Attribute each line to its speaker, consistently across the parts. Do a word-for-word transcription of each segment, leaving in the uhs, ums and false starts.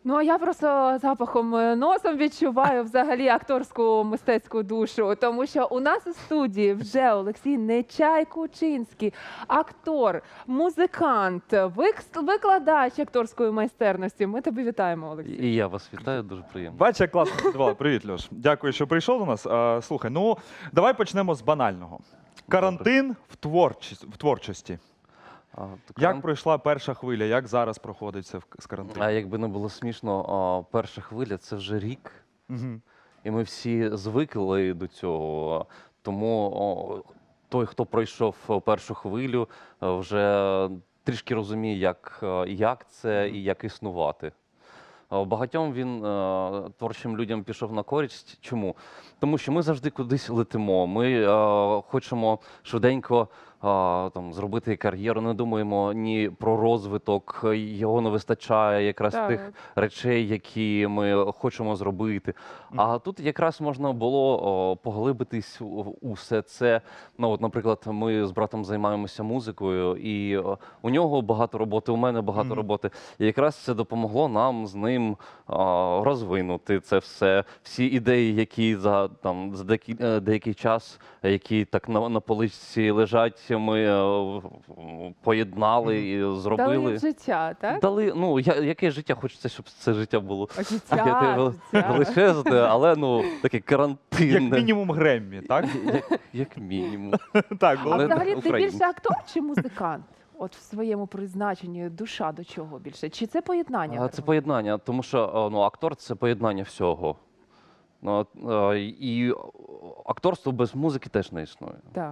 Speaker 1: Ну, а я просто запахом е, носом відчуваю взагалі акторську мистецьку душу, тому що у нас у студії вже Олексій Нечай Кучинський, актор, музикант, вик- викладач акторської майстерності. Ми тебе вітаємо, Олексій.
Speaker 2: І я вас вітаю, дуже приємно.
Speaker 3: Бачиш, як класно підготували. Привіт, Льош. Дякую, що прийшов до нас. А, слухай, ну давай почнемо з банального. Карантин в, творчість, в творчості.
Speaker 2: А, то
Speaker 3: Як
Speaker 2: каран-
Speaker 3: пройшла перша хвиля? Як зараз проходить це в- з карантину?
Speaker 2: А якби не було смішно, а, перша хвиля – це вже рік.
Speaker 3: Угу.
Speaker 2: І ми всі звикли до цього. Тому о, той, хто пройшов першу хвилю, е, вже трішки розуміє, як, е, як це і як існувати. Е, Багатьом він е, творчим людям пішов на користь. Чому? Тому що ми завжди кудись летимо. Ми е, хочемо швиденько е, там, зробити кар'єру, не думаємо ні про розвиток, його не вистачає якраз
Speaker 1: Так.
Speaker 2: тих речей, які ми хочемо зробити. А тут якраз можна було о, поглибитись у, у все це. Ну, от, наприклад, ми з братом займаємося музикою, і о, у нього багато роботи, у мене багато
Speaker 3: Мгм.
Speaker 2: роботи. І якраз це допомогло нам з ним о, розвинути це все. Всі ідеї, які за, там, за деякий, е, деякий час, які так на, на поличці лежать, ми е, в- в- поєднали і
Speaker 1: Дали
Speaker 2: зробили.
Speaker 1: їм життя, так?
Speaker 2: Дали, ну, я, яке життя? Хочеться, щоб це життя було
Speaker 1: Життя,
Speaker 2: таке
Speaker 1: життя.
Speaker 2: величезне, але ну, таке
Speaker 3: Як
Speaker 2: карантинне.
Speaker 3: мінімум Греммі, так?
Speaker 2: Як, як мінімум.
Speaker 3: Так,
Speaker 1: А
Speaker 3: було.
Speaker 2: Але
Speaker 1: взагалі ти
Speaker 2: українці.
Speaker 1: більше актор чи музикант? От в своєму призначенні душа до чого більше? Чи це поєднання?
Speaker 2: А, Це поєднання, тому що о, ну, актор – це поєднання всього. Ну, от, е, і акторство без музики теж не існує.
Speaker 1: Так.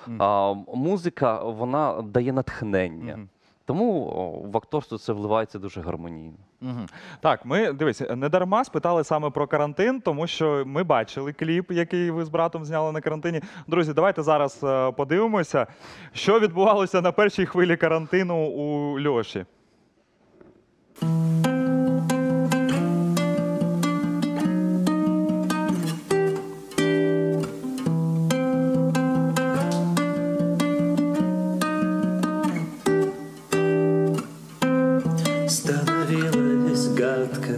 Speaker 2: А, музика, вона дає натхнення.
Speaker 3: Мгм.
Speaker 2: Тому о, в акторство це вливається дуже гармонійно.
Speaker 3: Мгм. Так, ми дивись, не дарма спитали саме про карантин, тому що ми бачили кліп, який ви з братом зняли на карантині. Друзі, давайте зараз е, подивимося, що відбувалося на першій хвилі карантину у Льоші.
Speaker 4: Становилось гадко,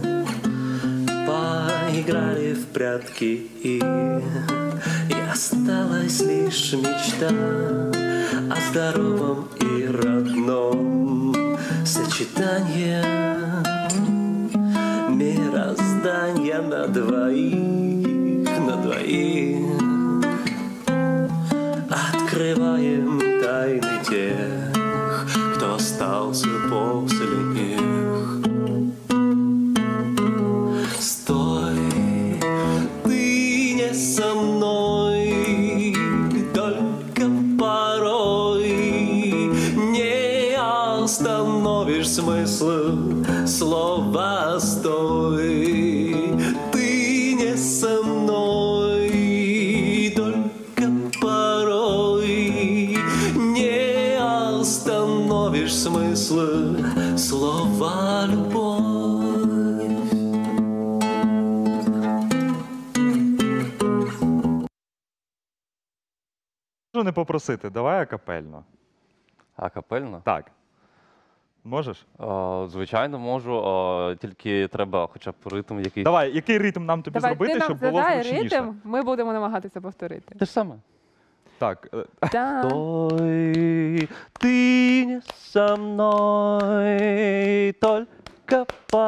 Speaker 4: поиграли в прятки, и, и осталась лишь мечта о здоровом и родном сочетании мироздания на двоих, на двоих. Открываем тайны тех, кто остался после них. Стой, ты не со мной, только порой не остановишь смысл слова «стой». Ты не со мной, только порой не остановишь смысл слова «любовь».
Speaker 3: Можу не попросити, давай акапельно.
Speaker 2: А капельно?
Speaker 3: Так. Можеш?
Speaker 2: Е, Звичайно, можу, е, тільки треба хоча б ритм якийсь.
Speaker 3: Давай, який ритм нам тобі
Speaker 1: Давай,
Speaker 3: зробити,
Speaker 1: ти нам
Speaker 3: щоб було
Speaker 1: задай
Speaker 3: зручніше?
Speaker 1: ритм, ми будемо намагатися повторити.
Speaker 2: Те ж саме.
Speaker 3: Так, е,
Speaker 1: Так.
Speaker 2: Стой, ты не со мной, только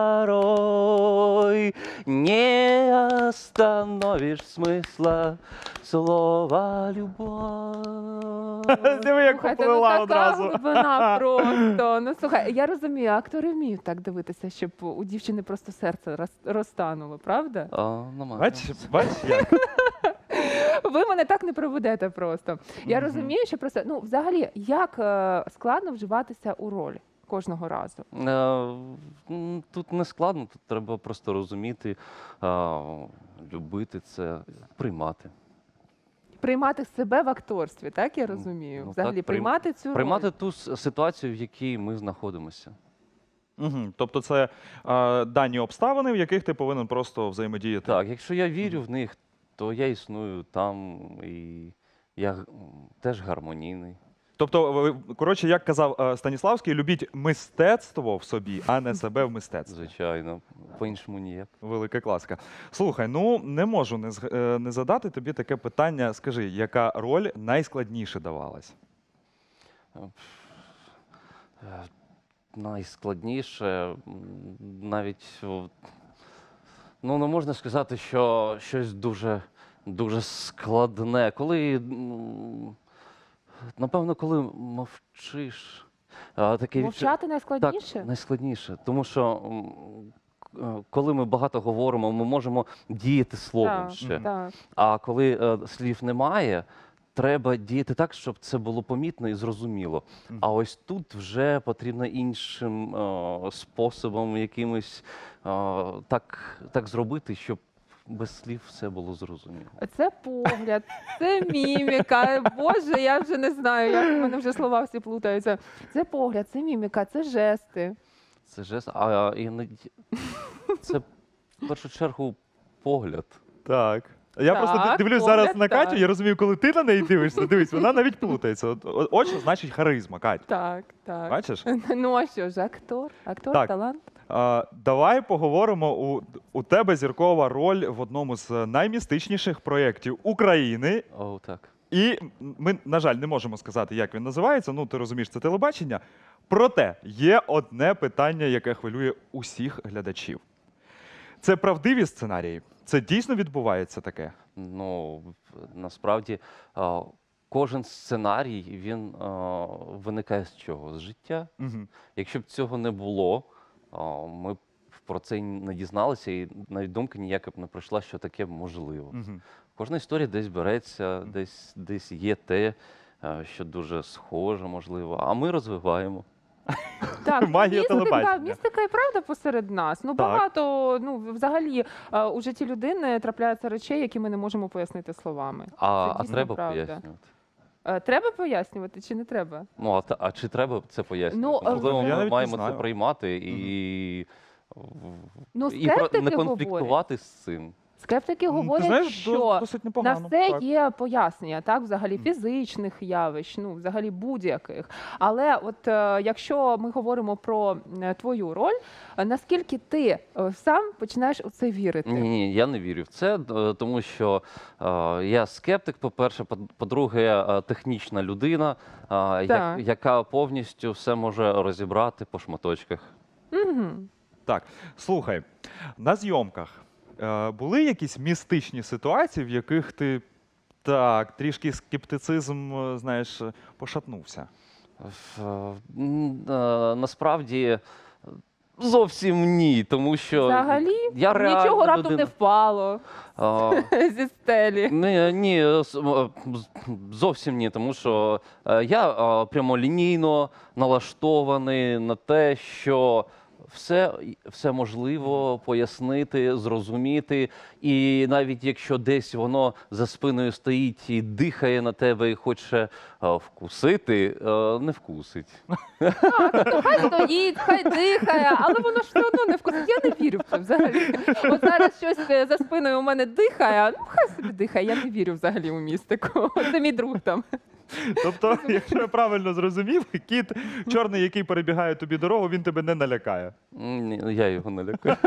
Speaker 2: порой не остановишь смысла слова «любовь».
Speaker 3: диви, як
Speaker 1: Слухайте, ну
Speaker 3: поплила
Speaker 1: така
Speaker 3: одразу.
Speaker 1: глибина просто. Ну слухай, я розумію, актори вміють так дивитися, щоб у дівчини просто серце роз- розтануло, правда?
Speaker 2: А, нормально.
Speaker 3: Бач, бач, як.
Speaker 1: Ви мене так не проведете просто. Я
Speaker 3: Мгм.
Speaker 1: розумію, що просто ну взагалі як е, складно вживатися у роль кожного разу.
Speaker 2: Е, м, Тут не складно, тут треба просто розуміти, а, любити це, приймати.
Speaker 1: Приймати себе в акторстві, так я розумію.
Speaker 2: ну,
Speaker 1: Взагалі
Speaker 2: так, прийм-
Speaker 1: приймати цю
Speaker 2: Приймати
Speaker 1: роль.
Speaker 2: ту с- ситуацію, в якій ми знаходимося.
Speaker 3: Угу. Тобто це е, дані обставини, в яких ти повинен просто взаємодіяти.
Speaker 2: Так, якщо я вірю в них, то я існую там, і я г- м, теж гармонійний.
Speaker 3: Тобто, ви- коротше, як казав е, Станіславський, любіть мистецтво в собі, а не себе в мистецтві.
Speaker 2: Звичайно. по-іншому ніяк.
Speaker 3: Велика класика. Слухай, ну не можу не, зг- е, не задати тобі таке питання. Скажи, яка роль найскладніше давалась?
Speaker 2: Е, Найскладніше, м, навіть, о, ну, не можна сказати, що щось дуже, дуже складне. Коли, м, напевно, коли мовчиш, а, таке відчу-
Speaker 1: Мовчати найскладніше?
Speaker 2: Так, найскладніше. Тому що м, к- е, коли ми багато говоримо, ми можемо діяти словом
Speaker 1: Так,
Speaker 2: ще.
Speaker 1: так.
Speaker 2: А коли е, слів немає, треба діяти так, щоб це було помітно і зрозуміло.
Speaker 3: Мгм.
Speaker 2: А ось тут вже потрібно іншим е, способом, якимось е, так, так зробити, щоб без слів все було зрозуміло.
Speaker 1: Це погляд, це міміка. Боже, я вже не знаю, як в мене вже слова всі плутаються. Це погляд, це міміка, це жести.
Speaker 2: Це жест, а іноді це в першу чергу погляд.
Speaker 3: Так. Я
Speaker 1: Так,
Speaker 3: просто ди- дивлюсь
Speaker 1: погляд,
Speaker 3: зараз на Катю,
Speaker 1: так.
Speaker 3: я розумію, коли ти на неї дивишся, дивись, вона навіть плутається. От, о- от що значить харизма, Кать.
Speaker 1: Так, так.
Speaker 3: Бачиш?
Speaker 1: Ну а що ж, актор? Актор,
Speaker 3: Так.
Speaker 1: талант?
Speaker 3: А, давай поговоримо. У, у тебе зіркова роль в одному з наймістичніших проєктів України.
Speaker 2: О, так.
Speaker 3: І ми, на жаль, не можемо сказати, як він називається. Ну, ти розумієш, це телебачення. Проте є одне питання, яке хвилює усіх глядачів. Це правдиві сценарії? Це дійсно відбувається таке?
Speaker 2: Ну, в- насправді, а, кожен сценарій, він а, виникає з чого? З життя.
Speaker 3: Угу.
Speaker 2: Якщо б цього не було, а, ми б про це й не дізналися, і навіть думки ніяка б не прийшла, що таке можливо.
Speaker 3: Угу.
Speaker 2: Кожна історія десь береться, десь, десь є те, а, що дуже схоже, можливо, а ми розвиваємо.
Speaker 1: Так,
Speaker 3: Магія
Speaker 1: містика,
Speaker 3: телебачення.
Speaker 1: містика і правда посеред нас. Ну,
Speaker 3: Так.
Speaker 1: багато, ну, взагалі, е, у житті людини трапляються речей, які ми не можемо пояснити словами.
Speaker 2: А,
Speaker 1: Це
Speaker 2: а
Speaker 1: дійсно
Speaker 2: треба
Speaker 1: правда.
Speaker 2: пояснювати.
Speaker 1: Е, Треба пояснювати чи не треба?
Speaker 2: Ну, а, та- а чи треба це пояснювати?
Speaker 1: Ну,
Speaker 2: Можливо,
Speaker 1: е,
Speaker 3: Я
Speaker 2: ми
Speaker 3: навіть не
Speaker 2: маємо це
Speaker 3: знаю.
Speaker 2: приймати і,
Speaker 1: Ну,
Speaker 2: і про-
Speaker 1: скептики
Speaker 2: не
Speaker 1: говорять.
Speaker 2: конфліктувати з цим.
Speaker 1: Скептики
Speaker 3: Ти
Speaker 1: говорять,
Speaker 3: знаєш,
Speaker 1: що
Speaker 3: дос- досить
Speaker 1: на
Speaker 3: непогано.
Speaker 1: все
Speaker 3: так.
Speaker 1: є пояснення, так, взагалі фізичних явищ, ну, взагалі будь-яких. Але от е, якщо ми говоримо про е, твою роль, е, наскільки ти е, сам починаєш у це вірити?
Speaker 2: Ні, ні, я не вірю в це, е, тому що е, я скептик, по-перше, по- по-друге, е, технічна людина, е,
Speaker 1: Так.
Speaker 2: як, яка повністю все може розібрати по шматочках.
Speaker 1: Угу.
Speaker 3: Так, слухай, на зйомках е, були якісь містичні ситуації, в яких ти так, трішки скептицизм, е, знаєш, е, пошатнувся?
Speaker 2: В- м, е, Насправді е, зовсім ні, тому що
Speaker 1: Взагалі
Speaker 2: я реально
Speaker 1: нічого раптом
Speaker 2: людина-
Speaker 1: не впало
Speaker 2: Е,
Speaker 1: зі стелі.
Speaker 2: Ні, ні, с- м, з- зовсім ні, тому що е, я е, прямолінійно налаштований на те, що все, все можливо пояснити, зрозуміти, і навіть якщо десь воно за спиною стоїть і дихає на тебе і хоче е, вкусити, е, не вкусить.
Speaker 1: Хай стоїть, хай дихає, але воно ж все одно не вкусить. Я не вірю в це взагалі. От зараз щось е, за спиною у мене дихає, ну хай собі дихає, я не вірю взагалі у містику. Це мій друг там.
Speaker 3: Тобто, якщо я правильно зрозумів, кіт чорний, який перебігає тобі дорогу, він тебе не налякає.
Speaker 2: М, ні, Я його не лякаю.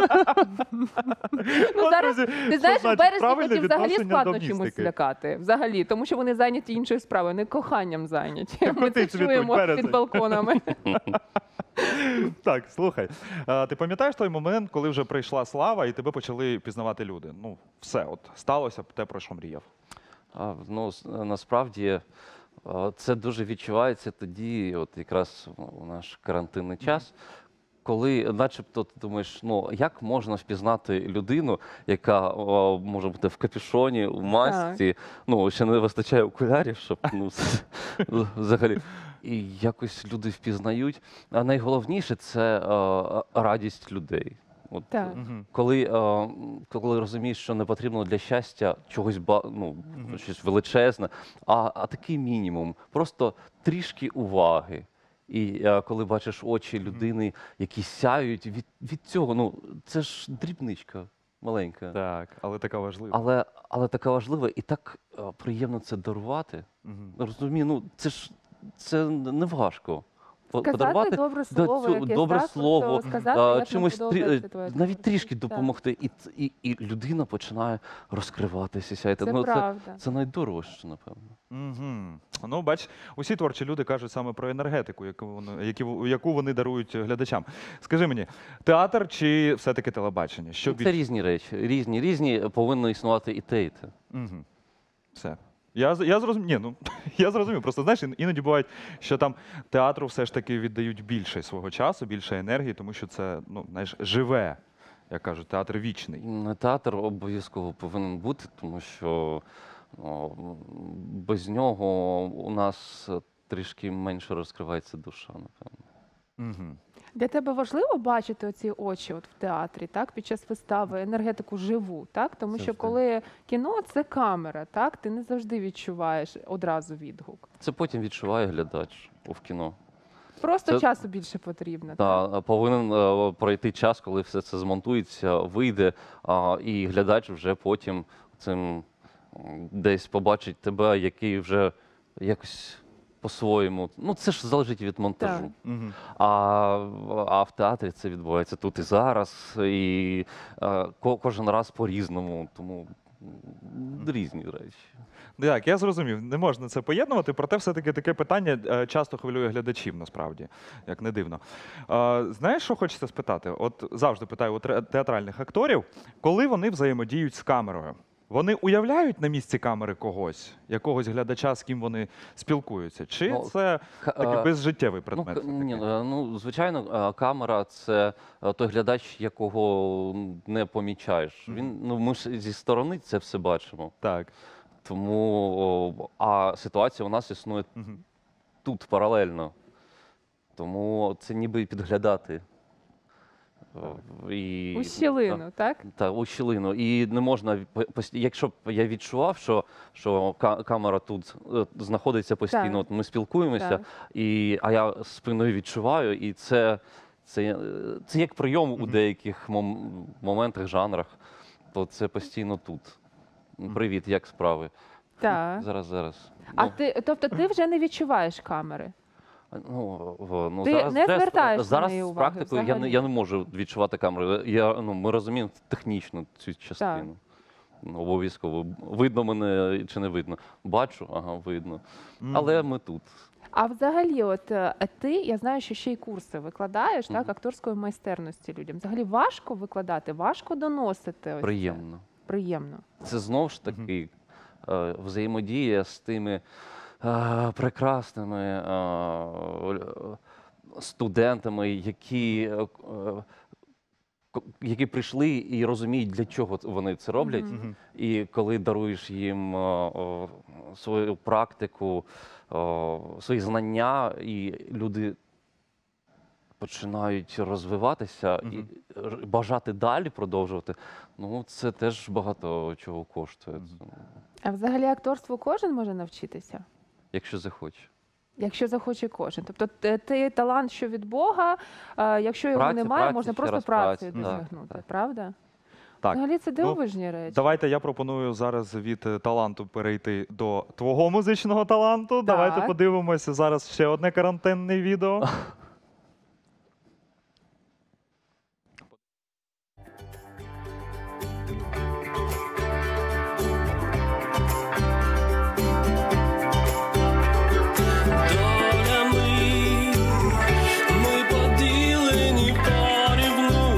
Speaker 1: Ну,
Speaker 3: От,
Speaker 1: зараз,
Speaker 3: друзі,
Speaker 1: ти знаєш,
Speaker 3: що
Speaker 1: у
Speaker 3: значить
Speaker 1: березні
Speaker 3: правильне
Speaker 1: тоді взагалі
Speaker 3: відношення
Speaker 1: складно
Speaker 3: до
Speaker 1: чимось
Speaker 3: містики?
Speaker 1: лякати. Взагалі, тому що вони зайняті іншою справою, не коханням зайняті. Ми
Speaker 3: Коти
Speaker 1: це
Speaker 3: цвітуть,
Speaker 1: чуємо
Speaker 3: березень.
Speaker 1: під балконами.
Speaker 3: Так, слухай, а, ти пам'ятаєш той момент, коли вже прийшла слава і тебе почали пізнавати люди? Ну, все, от сталося те, про що мріяв.
Speaker 2: А, ну, с- насправді а, це дуже відчувається тоді, от якраз у наш карантинний час, коли начебто ти думаєш, ну як можна впізнати людину, яка о, може бути в капюшоні, у масці, ну ще не вистачає окулярів, щоб ну з- взагалі. І якось люди впізнають. А найголовніше це е, радість людей. От,
Speaker 1: Так.
Speaker 3: Угу.
Speaker 2: коли, е, м, коли розумієш, що не потрібно для щастя чогось ба, ну,
Speaker 3: Мгм.
Speaker 2: щось величезне, а, а такий мінімум, просто трішки уваги. І е, коли бачиш очі людини, які сяють від, від цього, ну це ж дрібничка маленька.
Speaker 3: Так, але така важлива.
Speaker 2: Але, але така важлива і так е, приємно це дарувати.
Speaker 3: Мгм.
Speaker 2: Розумію, ну це ж це не важко. по-
Speaker 1: Сказати
Speaker 2: подарувати
Speaker 1: добре
Speaker 2: да,
Speaker 1: слово,
Speaker 2: цю-
Speaker 1: якесь,
Speaker 2: добре
Speaker 1: так?
Speaker 2: слово,
Speaker 1: Просто сказати,
Speaker 2: а,
Speaker 1: як нам
Speaker 2: чимось трі-
Speaker 1: подобається твоя
Speaker 2: навіть
Speaker 1: творчість.
Speaker 2: трішки
Speaker 1: Так.
Speaker 2: допомогти, і, ц- і, і людина починає розкриватися. сяяти.
Speaker 1: Це
Speaker 2: ну, це,
Speaker 1: правда.
Speaker 2: це найдорожче, напевно.
Speaker 3: Угу. Ну, бач, усі творчі люди кажуть саме про енергетику, яку вони, які, яку вони дарують глядачам. Скажи мені, театр чи все-таки телебачення? Що
Speaker 2: Це різні речі. Різні, різні повинно існувати і те, і те.
Speaker 3: Угу. Все. Я, з- я зрозумів. Ні, ну я зрозумів. Просто знаєш, ін- іноді бувають, що там театру все ж таки віддають більше свого часу, більше енергії, тому що це ну, знаєш, живе, як кажуть, театр вічний.
Speaker 2: М, Театр обов'язково повинен бути, тому що о, без нього у нас трішки менше розкривається душа, напевно.
Speaker 3: Угу.
Speaker 1: Для тебе важливо бачити оці очі от в театрі, так, під час вистави, енергетику живу, так? Тому що
Speaker 2: Завжди.
Speaker 1: коли кіно це камера, так, ти не завжди відчуваєш одразу відгук.
Speaker 2: Це потім відчуває глядач в кіно.
Speaker 1: Просто
Speaker 2: Це-
Speaker 1: часу більше потрібно. Так?
Speaker 2: Та повинен е, пройти час, коли все це змонтується, вийде, а, і глядач вже потім цим м, десь побачить тебе, який вже якось по-своєму. Ну, це ж залежить від монтажу.
Speaker 1: Так.
Speaker 3: Угу.
Speaker 2: А, а в театрі це відбувається тут і зараз, і е, ко- кожен раз по-різному, тому м, різні речі.
Speaker 3: Так, я зрозумів, не можна це поєднувати, проте все-таки таке питання е, часто хвилює глядачів, насправді, як не дивно. Е, Знаєш, що хочеться спитати? От завжди питаю у тре- театральних акторів, коли вони взаємодіють з камерою, вони уявляють на місці камери когось, якогось глядача, з ким вони спілкуються? Чи
Speaker 2: Ну,
Speaker 3: це
Speaker 2: Ка-
Speaker 3: такий
Speaker 2: е,
Speaker 3: безжиттєвий
Speaker 2: Ну,
Speaker 3: предмет?
Speaker 2: к-
Speaker 3: все-таки?
Speaker 2: ні, е, ну, звичайно, е, камера це е, той глядач, якого не помічаєш. Він, ну, ми ж зі сторони це все бачимо.
Speaker 3: Так.
Speaker 2: Тому, о, а ситуація у нас існує
Speaker 3: Мгм.
Speaker 2: тут паралельно. Тому це ніби підглядати. Е, І,
Speaker 1: У щілину, так?
Speaker 2: та, у щілину. І не можна, ві- по- пост- якщо б я відчував, що, що ка- камера тут е, знаходиться постійно,
Speaker 1: Так.
Speaker 2: от ми спілкуємося,
Speaker 1: Так.
Speaker 2: і, а я спиною відчуваю, і це, це, е, це як прийом у деяких мом- моментах, жанрах, то це постійно тут. Привіт, як справи?
Speaker 1: Так.
Speaker 2: Зараз, зараз.
Speaker 1: А
Speaker 2: Ну,
Speaker 1: ти, тобто ти вже не відчуваєш камери?
Speaker 2: Ну, в- ну,
Speaker 1: Ти
Speaker 2: зараз,
Speaker 1: не
Speaker 2: вже з-
Speaker 1: звертаєш на
Speaker 2: зараз
Speaker 1: неї
Speaker 2: з
Speaker 1: уваги
Speaker 2: практикою я не,
Speaker 1: взагалі?
Speaker 2: я не можу відчувати камеру. Я, ну, ми розуміємо технічно цю частину. Ну, обов'язково. Видно мене чи не видно? Бачу, ага, видно. Але ми тут.
Speaker 1: А взагалі, от е, ти, я знаю, що ще й курси викладаєш, так,
Speaker 2: Мгм.
Speaker 1: акторської майстерності людям. Взагалі важко викладати, важко доносити. ось це?
Speaker 2: Приємно.
Speaker 1: Приємно.
Speaker 2: Це знову ж таки е, взаємодія з тими е, прекрасними е, л- студентами, які, е, е, ко- які прийшли і розуміють, для чого вони це роблять.
Speaker 1: Мгм.
Speaker 2: І коли даруєш їм е, о, свою практику, о, свої знання, і люди починають розвиватися і
Speaker 3: Мгм.
Speaker 2: р- бажати далі продовжувати, ну це теж багато чого коштує, це,
Speaker 1: А взагалі акторству кожен може навчитися?
Speaker 2: якщо захоче.
Speaker 1: Якщо захоче кожен. Тобто ти, ти талант, що від Бога, а якщо його
Speaker 2: Праця,
Speaker 1: немає,
Speaker 2: праця,
Speaker 1: можна
Speaker 2: ще
Speaker 1: просто
Speaker 2: раз
Speaker 1: працею
Speaker 2: праця, так,
Speaker 1: досягнути,
Speaker 2: так.
Speaker 1: правда?
Speaker 3: Так.
Speaker 1: Взагалі це
Speaker 3: Ну,
Speaker 1: дивовижні речі.
Speaker 3: Давайте я пропоную зараз від е, таланту перейти до твого музичного таланту. Давайте
Speaker 1: Так.
Speaker 3: подивимося зараз ще одне карантинне відео.
Speaker 4: Долями ми поділені порівну,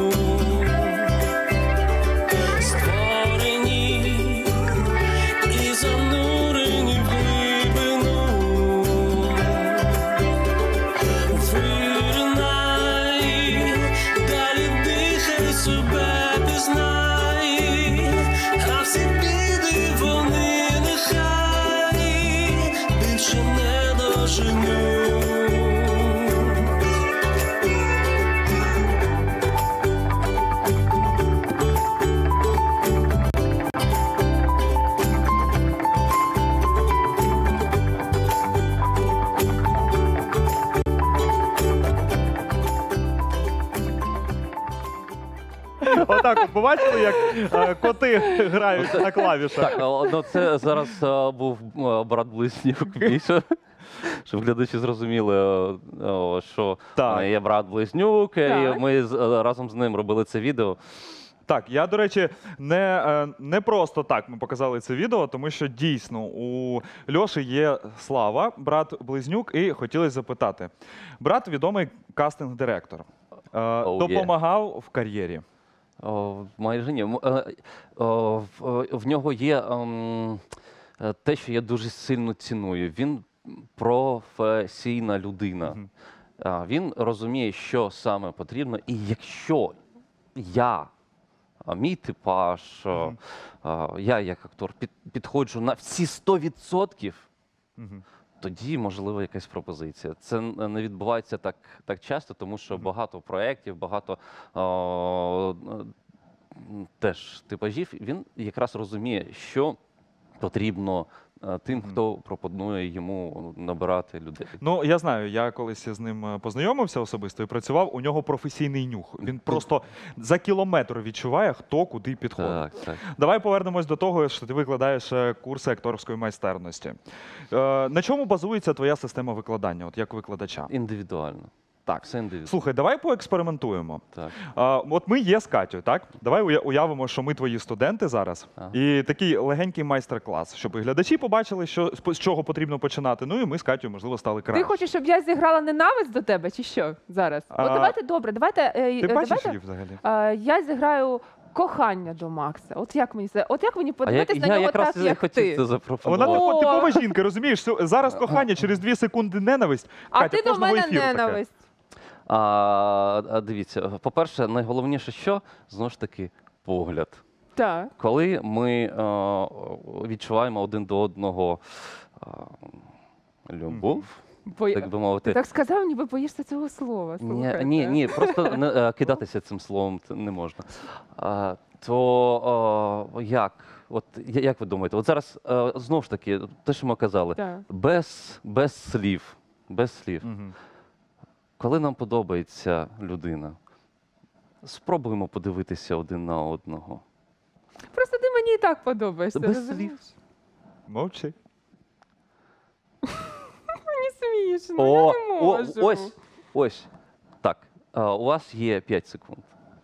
Speaker 4: створені і занурені в глибину. Виринай, далі дихай, себе пізнай, а всі біди вони нехай більше не доженуть.
Speaker 3: Отак, от побачили, як е, коти грають на клавішах.
Speaker 2: Так, ну, ну, це зараз е, був е, брат близнюк більше. щоб глядачі зрозуміли, о, о, що
Speaker 3: Так.
Speaker 2: в мене є брат-близнюк,
Speaker 1: Так.
Speaker 2: і ми з- е, разом з ним робили це відео.
Speaker 3: Так, я, до речі, не, е, не просто так ми показали це відео, тому що дійсно у Льоші є Слава, брат-близнюк, і хотілося запитати. Брат відомий кастинг-директор. Е,
Speaker 2: є.
Speaker 3: допомагав в кар'єрі.
Speaker 2: О, майже ні. М- е, о, в, в нього є ем, е, те, що я дуже сильно ціную. Він професійна людина.
Speaker 3: Мгм.
Speaker 2: А, Він розуміє, що саме потрібно, і якщо я, а, мій типаж, а, а, я як актор під, підходжу на всі сто відсотків,
Speaker 3: Мгм.
Speaker 2: тоді можливо якась пропозиція. Це н- не відбувається так, так часто, тому що багато проєктів, багато о, м, теж типажів. Він якраз розуміє, що потрібно е, тим, хто пропонує йому набирати людей.
Speaker 3: Ну, я знаю, я колись з ним е, познайомився особисто і працював. У нього професійний нюх. Він просто за кілометр відчуває, хто куди підходить.
Speaker 2: Так, так.
Speaker 3: Давай повернемось до того, що ти викладаєш е, курси акторської майстерності. Е, на чому базується твоя система викладання, от як викладача?
Speaker 2: Індивідуально.
Speaker 3: Так.
Speaker 2: Все індивідуально.
Speaker 3: Слухай, давай поекспериментуємо.
Speaker 2: Так.
Speaker 3: А, от ми є з Катю, так? Давай уя- уявимо, що ми твої студенти зараз.
Speaker 2: Ага.
Speaker 3: І такий легенький майстер-клас, щоб і глядачі побачили, що, з з чого потрібно починати. Ну і ми з Катю, можливо, стали краще.
Speaker 1: Ти хочеш, щоб я зіграла ненависть до тебе, чи що зараз?
Speaker 3: А,
Speaker 1: От давайте добре, давайте. е,
Speaker 3: Ти
Speaker 1: е,
Speaker 3: бачиш
Speaker 1: давайте
Speaker 3: її взагалі?
Speaker 1: е, я зіграю кохання до Макса. От як мені це? От як мені
Speaker 2: А я,
Speaker 1: подивитись на
Speaker 2: я
Speaker 1: нього
Speaker 2: якраз
Speaker 1: так,
Speaker 2: і
Speaker 1: як
Speaker 2: хотів
Speaker 1: ти?
Speaker 2: це
Speaker 3: Вона
Speaker 2: запропонувати.
Speaker 1: О!
Speaker 3: типу, типова жінка, розумієш? Сьо- Зараз кохання, через дві секунди ненависть.
Speaker 1: А
Speaker 3: Катя,
Speaker 1: ти до
Speaker 3: кожного
Speaker 1: мене
Speaker 3: ефіру таке.
Speaker 1: ненависть.
Speaker 2: А, а дивіться, по-перше, найголовніше, що знову ж таки погляд.
Speaker 1: Так.
Speaker 2: Коли ми е, відчуваємо один до одного е, любов,
Speaker 1: Бо...
Speaker 2: так би
Speaker 1: Ти
Speaker 2: мовити.
Speaker 1: так сказав, ніби боїшся цього слова.
Speaker 2: Ні,
Speaker 1: слухайте.
Speaker 2: ні, ні, просто не е, кидатися цим словом т- не можна. А, то е, як? От я- як ви думаєте? От зараз е, знову ж таки, те, що ми казали,
Speaker 1: Так.
Speaker 2: без, без слів, без слів.
Speaker 3: Мгм.
Speaker 2: Коли нам подобається людина, спробуємо подивитися один на одного.
Speaker 1: Просто ти мені і так подобаєшся.
Speaker 2: Без
Speaker 1: розумієш?
Speaker 2: слів.
Speaker 3: Мовчи.
Speaker 1: Мені смішно,
Speaker 2: О,
Speaker 1: я не
Speaker 2: о,
Speaker 1: можу.
Speaker 2: ось, ось. Так, е, у вас є п'ять секунд.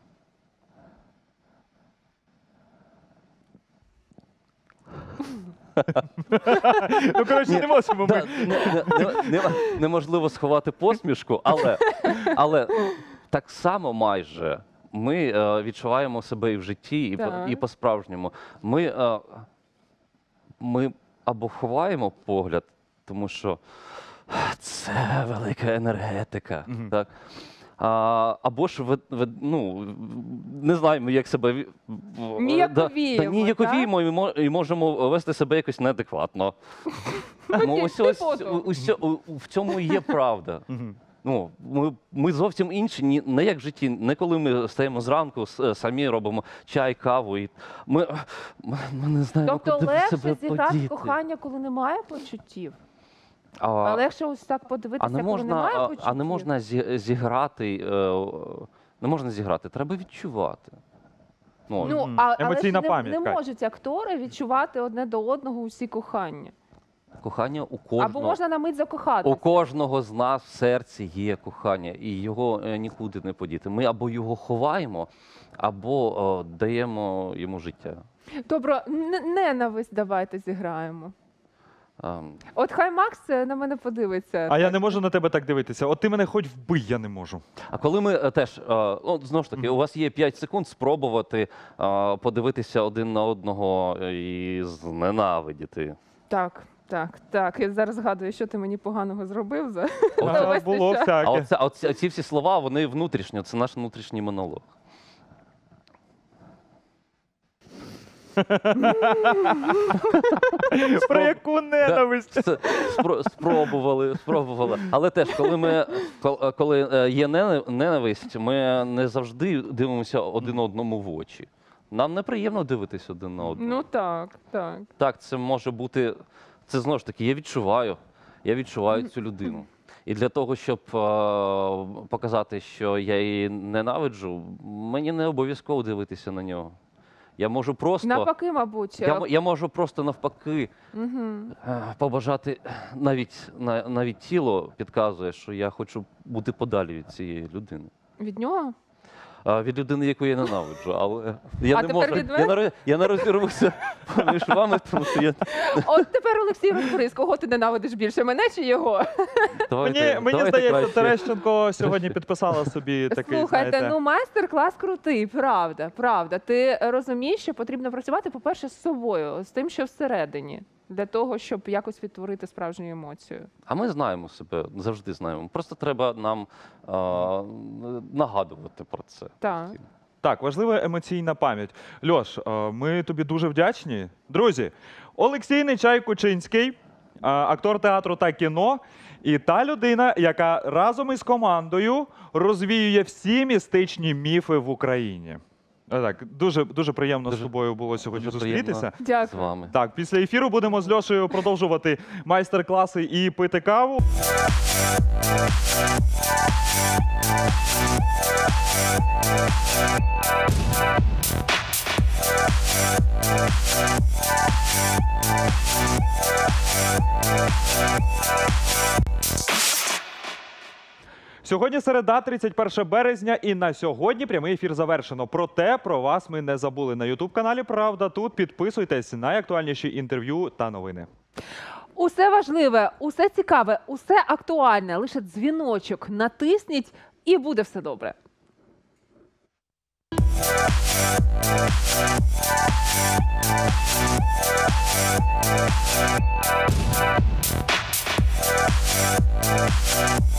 Speaker 3: Ну, коротше, не можемо
Speaker 2: Да,
Speaker 3: ми.
Speaker 2: не- не- не- не- Неможливо сховати посмішку, але, але так само майже ми е, відчуваємо себе і в житті, і, по,
Speaker 1: Так.
Speaker 2: і по-справжньому. Ми, е, ми або ховаємо погляд, тому що це велика енергетика.
Speaker 3: Мгм.
Speaker 2: Так? А, або ж ви, ви, ну, не знаємо, як себе ві- в-
Speaker 1: Ніяковіємо,
Speaker 2: да, ніяковіємо і, мо- і можемо вести себе якось неадекватно. Ну, ось, ось,
Speaker 1: типу.
Speaker 2: ось, у- у- в цьому і є правда.
Speaker 3: Мгм.
Speaker 2: Ну, ми, ми зовсім інші, ні, не як в житті, не коли ми стаємо зранку, с- самі робимо чай, каву. І ми, ми, ми не знаємо,
Speaker 1: Тобто
Speaker 2: куди
Speaker 1: легше
Speaker 2: себе
Speaker 1: зіграти
Speaker 2: подіти.
Speaker 1: кохання, коли немає почуттів.
Speaker 2: А,
Speaker 1: А легше ось так подивитися,
Speaker 2: а не
Speaker 1: коли
Speaker 2: можна,
Speaker 1: немає
Speaker 2: а,
Speaker 1: почуттів.
Speaker 2: а не можна зі- зіграти, е, не можна зіграти, треба відчувати. Ну,
Speaker 1: Ну,
Speaker 3: Мгм.
Speaker 1: а, але ж
Speaker 3: Емоційна
Speaker 1: не,
Speaker 3: пам'ять,
Speaker 1: не
Speaker 3: Кать.
Speaker 1: можуть актори відчувати одне до одного усі кохання.
Speaker 2: кохання у
Speaker 1: Або
Speaker 2: кожного.
Speaker 1: можна на мить закохатися.
Speaker 2: У кожного з нас в серці є кохання, і його е, нікуди не подіти. Ми або його ховаємо, або о, даємо йому життя.
Speaker 1: Добре, н- ненависть давайте зіграємо.
Speaker 2: Ем,
Speaker 1: От хай Макс е, на мене подивиться.
Speaker 3: А я не можу на тебе так дивитися. От ти мене хоч вбий, я не можу.
Speaker 2: А коли ми е, теж, е, ну, знову ж таки, у вас є п'ять секунд спробувати е, подивитися один на одного і зненавидіти.
Speaker 1: Так, так, так. Я зараз згадую, що ти мені поганого зробив за
Speaker 3: А,
Speaker 1: весь цей
Speaker 3: було
Speaker 1: час.
Speaker 3: всяке.
Speaker 2: А оце, а оці, ці всі слова, вони внутрішні, це наш внутрішній монолог.
Speaker 3: Про яку ненависть?
Speaker 2: Це спро- спробували, спробували. Але теж, коли ми кол- коли е, є нене- ненависть, ми не завжди дивимося один одному в очі. Нам неприємно дивитися один на одного.
Speaker 1: Ну так, так.
Speaker 2: Так, це може бути. Це знову ж таки, я відчуваю. Я відчуваю цю людину. І для того, щоб е, показати, що я її ненавиджу, мені не обов'язково дивитися на нього. Я можу просто
Speaker 1: Навпаки, мабуть.
Speaker 2: я, м- я можу просто навпаки
Speaker 1: Угу.
Speaker 2: е, побажати навіть на- навіть тіло підказує, що я хочу бути подалі від цієї людини.
Speaker 1: Від нього?
Speaker 2: А, від людини, яку я ненавиджу, але я
Speaker 1: А
Speaker 2: не
Speaker 1: тепер
Speaker 2: можу.
Speaker 1: від
Speaker 2: Я
Speaker 1: мене?
Speaker 2: не, роз- я не розірвуся між вами, тому що я
Speaker 1: От тепер, Олексій, розберись, кого ти ненавидиш більше, мене чи його?
Speaker 2: давайте,
Speaker 3: Мені, мені
Speaker 2: давайте
Speaker 3: здається,
Speaker 2: краще.
Speaker 3: Терещенко сьогодні підписала собі такий,
Speaker 1: Слухайте,
Speaker 3: знаєте...
Speaker 1: ну майстер-клас крутий, правда, правда. Ти розумієш, що потрібно працювати, по-перше, з собою, з тим, що всередині, для того, щоб якось відтворити справжню емоцію.
Speaker 2: А ми знаємо себе, завжди знаємо. Просто треба нам а, нагадувати про це.
Speaker 1: Так.
Speaker 3: Так, важлива емоційна пам'ять. Льош, е, ми тобі дуже вдячні. Друзі, Олексій Нечай Кучинський, е, актор театру та кіно, і та людина, яка разом із командою розвіює всі містичні міфи в Україні. Е, Так, дуже, дуже приємно
Speaker 2: Дуже-
Speaker 3: з тобою було сьогодні
Speaker 2: дуже
Speaker 3: зустрітися.
Speaker 2: приємно. З
Speaker 1: Дякую.
Speaker 2: вами.
Speaker 3: Так, після ефіру будемо з Льошею продовжувати майстер-класи і пити каву. Сьогодні середа, тридцять перше березня, і на сьогодні прямий ефір завершено. Проте про вас ми не забули на ютуб-каналі «Правда тут». Підписуйтесь, найактуальніші інтерв'ю та новини.
Speaker 1: Усе важливе, усе цікаве, усе актуальне. Лише дзвіночок натисніть і буде все добре.
Speaker 4: We'll be right back.